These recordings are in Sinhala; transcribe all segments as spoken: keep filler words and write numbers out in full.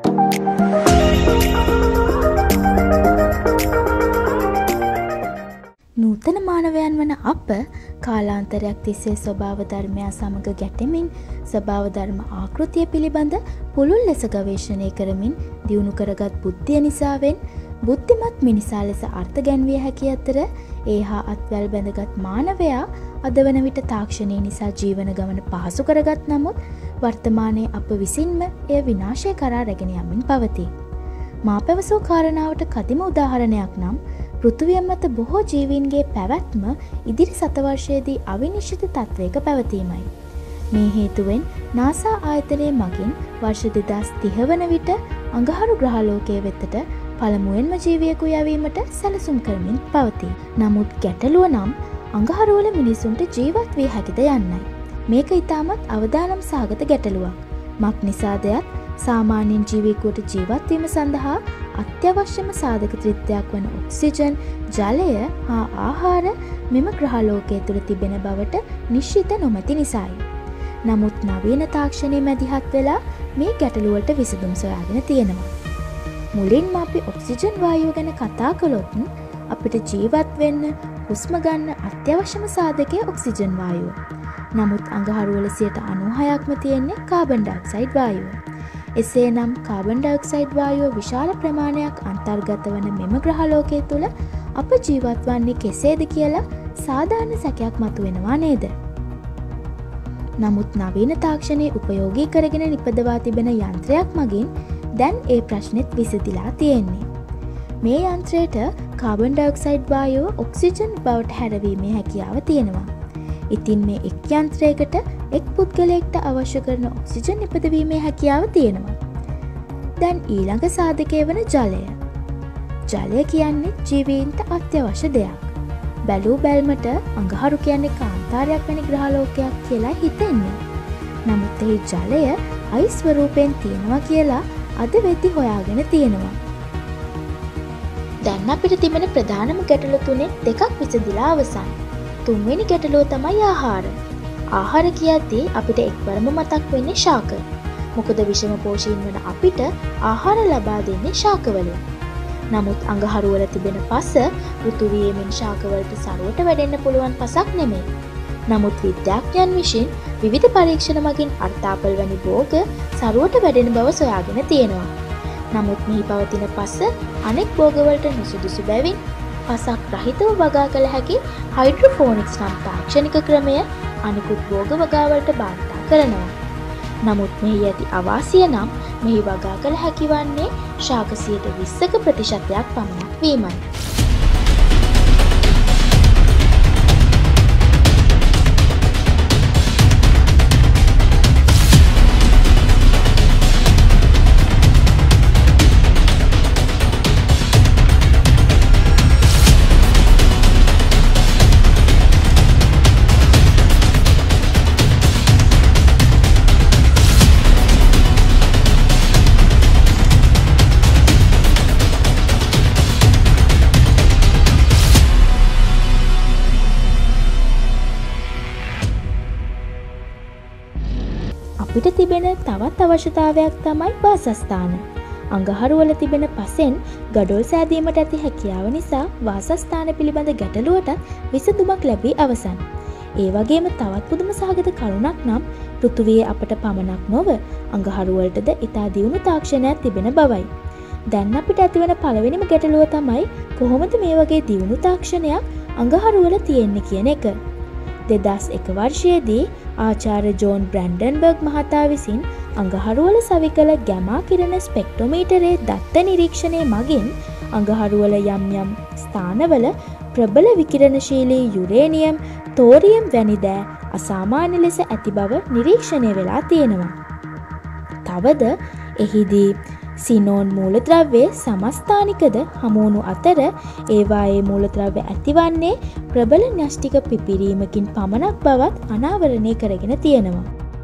නූතන මානවයන් වන අප කාලාන්තරයක් තිස්සේ ස්වභාව ධර්මයා සමග ගැටෙමින් ස්වභාව ධර්ම ආකෘතිය පිළිබඳ පුළුල් ලෙස ගවේෂණය කරමින් දියුණු කරගත් බුද්ධිය නිසාවෙන් බුද්ධිමත් මිනිසා ලෙස අර්ථ ගැන්විය හැකි අතර ඒ හා අත්වැල් බැඳගත් මානවයා අද වන විට තාක්ෂණය නිසා ජීවන ගමන පහසු කරගත් නමුත් වර්තමානයේ අප විසින්ම එය විනාශය කරා රැගෙන යමින් පවතී. මා පැවසූ කාරණාවට කදිම උදාහරණයක් නම් පෘථිවිය මත බොහෝ ජීවීන්ගේ පැවැත්ම ඉදිරි සතවර්ෂයේදී අවිනිශ්චිත තත්වයක පැවතීමයි. මේ හේතුවෙන් නාසා ආයතනය මගින් වර්ෂ දෙදහස් තිහ වන විට අඟහරු ග්‍රහලෝකයේ වෙතට පළමුවෙන්ම ජීවියෙකු යැවීමට සැලසුම් කරමින් පවතී. නමුත් ගැටලුව නම් අඟහරුවල මිනිසුන්ට ජීවත් විය හැකිද යන්නයි. මේක ඉතාමත් අවදානම් සහගත ගැටලුවක්. මක් නිසාදයත් සාමාන්‍යයෙන් ජීවියෙකුට ජීවත්වීම සඳහා අත්‍යවශ්‍යම සාධක ත්‍රිත්වයක් වන ඔක්සිජන්, ජලය හා ආහාර මෙම ග්‍රහලෝකයේ තුළ තිබෙන බවට නිශ්චිත නොමැති නිසායි. නමුත් නවීන තාක්ෂණය මැදිහත් වෙලා මේ ගැටලුවලට විසඳුම් සොයාගෙන තියෙනවා. මුලින්ම අපි ඔක්සිජන් වායුව ගැන කතා කළොත් අපිට ජීවත් වෙන්න හුස්ම ගන්න අත්‍යවශ්‍යම සාධකය ඔක්සිජන් වායුව. නමුත් අඟහරුවල සියයට අනූහයක්ම තියෙන්නේ කාබන් ඩයොක්සයිඩ් වායුව. එසේනම් කාබන් ඩයොක්සයිඩ් වායුව විශාල ප්‍රමාණයක් අන්තර්ගත වන මෙම ග්‍රහලෝකයේ තුළ අප ජීවත් වන්නේ කෙසේද කියලා සාධාරණ සැකයක් මතුවෙනවා නේද? නමුත් නවීන තාක්ෂණයේ උපයෝගී කරගෙන නිපදවා තිබෙන යන්ත්‍රයක් මගින් දැන් ඒ ප්‍රශ්නෙත් විසඳිලා තියෙන්නේ. මේ යන්ත්‍රයට කාබන් ඩයොක්සයිඩ් වායුව ඔක්සිජන් බවට හැරවීමේ හැකියාව තියෙනවා. ඉතින් මේ එක් යන්ත්‍රයකට එක් පුද්ගලයෙක්ට අවශ්‍ය කරන ඔක්සිජන් නිපදවීමේ හැකියාව තියෙනවා. දැන් ඊළඟ සාධකය වන ජලය. ජලය කියන්නේ ජීවීන්ට අත්‍යවශ්‍ය දෙයක්. බැලූ බැල්මට අඟහරු කියන්නේ කාන්තාරයක් වැනි ග්‍රහලෝකයක් කියලා හිතෙන්නේ. නමුත් එහි ජලය අයිස් ස්වරූපයෙන් තියෙනවා කියලා අද වෙද්දි හොයාගෙන තියෙනවා. දැන් අපිට තිබෙන ප්‍රධානම ගැටලු තුනෙන් දෙකක් විසඳිලා අවසන්. තුන්වෙනි ගැටලුව තමයි ආහාර. ආහාර කියද්දී අපිට එක්වරම මතක් වෙන්නේ ශාක. මොකද විෂම පෝෂීන් වන අපිට ආහාර ලබා දෙන්නේ ශාකවලින්. නමුත් අඟහරුවල තිබෙන පස පෘථුවියේ මෙන් ශාකවලට සරුවට වැඩෙන්න පුළුවන් පසක් නෙමෙයි. නමුත් විද්‍යාඥයන් විසින් විවිධ පරීක්ෂණ මගින් අර්තාපල් වැනි භෝග සරුවට වැඩෙන බව සොයාගෙන තියෙනවා. නමුත් මෙහි පවතින පස අනෙක් භෝගවලට නුසුදුසු බැවින් පසක් රහිතව වගා කළ හැකි හයිඩ්‍රොෆෝනික්ස් නම් තාක්ෂණික ක්‍රමය අනිකුත් භෝග වගාවලට භාවිතා කරනවා. නමුත් මෙහි ඇති අවාසිය නම් මෙහි වගා කළ හැකි වන්නේ ශාක සියයට විස්සක ප්‍රතිශතයක් පමණක් වීමයි. අපිට තිබෙන තවත් අවශ්‍යතාවයක් තමයි වාසස්ථාන. අඟහරුවල තිබෙන පසෙන් ගඩොල් සෑදීමට ඇති හැකියාව නිසා වාසස්ථාන පිළිබඳ ගැටලුවට විසඳුමක් ලැබී අවසන්. ඒ වගේම තවත් පුදුම සහගත කරුණක් නම් පෘථුවියේ අපට පමණක් නොව අඟහරුවලටද ඉතා දියුණු තාක්ෂණයක් තිබෙන බවයි. දැන් අපිට ඇතිවන පළවෙනිම ගැටලුව තමයි කොහොමද මේ වගේ දියුණු තාක්ෂණයක් අඟහරුවල තියෙන්නේ කියන එක. දෙදහස් එක වර්ෂයේදී ආචාර්ය ජෝන් බ්‍රැන්ඩන්බර්ග් මහතා විසින් අඟහරුවල සවි කළ ගැමා කිරණ ස්පෙක්ට්‍රොමීටරයේ දත්ත නිරීක්ෂණය මගින් අඟහරුවල යම් යම් ස්ථානවල ප්‍රබල විකිරණශීලී යුරේනියම්, තෝරියම් වැනි දෑ අසාමාන්‍ය ලෙස ඇති බව නිරීක්ෂණය වෙලා තියෙනවා. තවද එහිදී සිනෝන් මූලද්‍රව්‍යයේ සමස්ථානිකද හමුවුණු අතර ඒවායේ මූලද්‍රව්‍ය ඇතිවන්නේ ප්‍රබල න්‍යෂ්ටික පිපිරීමකින් පමණක් බවත් අනාවරණය කරගෙන තියෙනවා.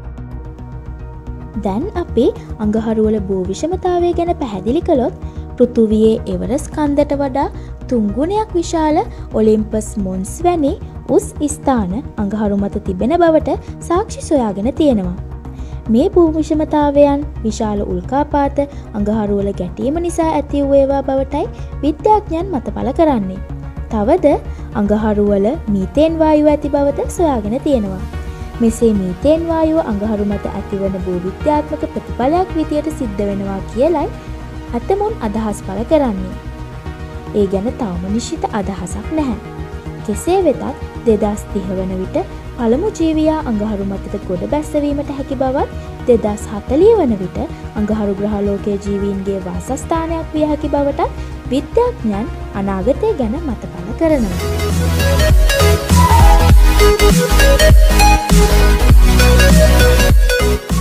දැන් අපි අඟහරුවල භූ විෂමතාවය ගැන පැහැදිලි කළොත් පෘථුවියේ එවරස් කන්දට වඩා තුන්ගුණයක් විශාල ඔලිම්පස් මොන්ස් වැනි උස් ස්ථාන අඟහරු මත තිබෙන බවට සාක්ෂි සොයාගෙන තියෙනවා. මේ භූමිෂමතාවයන් විශාල උල්කාපාත අඟහරුවල ගැටීම නිසා ඇති වූ ඒවා බවටයි විද්‍යාඥයන් මත පළ කරන්නේ. තවද අඟහරුවල මීතේන් වායුව ඇති බවද සොයාගෙන තියෙනවා. මෙසේ මීතේන් වායුව අඟහරු මත ඇතිවන භූවිද්‍යාත්මක ප්‍රතිඵලයක් විදියට සිද්ධ වෙනවා කියලයි ඇතමුන් අදහස් පළ කරන්නේ. ඒ ගැන තවම නිශ්චිත අදහසක් නැහැ. කෙසේ වෙතත් දෙදාස් තිහ වන විට පළමු ජීවියා අඟහරු මතට ගොඩ බැස්සවීමට හැකි බවත් දෙදාස් හතළිහ වන විට අඟහරු ග්‍රහලෝකයේ ජීවීන්ගේ වාසස්ථානයක් විය හැකි බවට විද්‍යාඥයන් අනාගතය ගැන මත පළ කරනවා.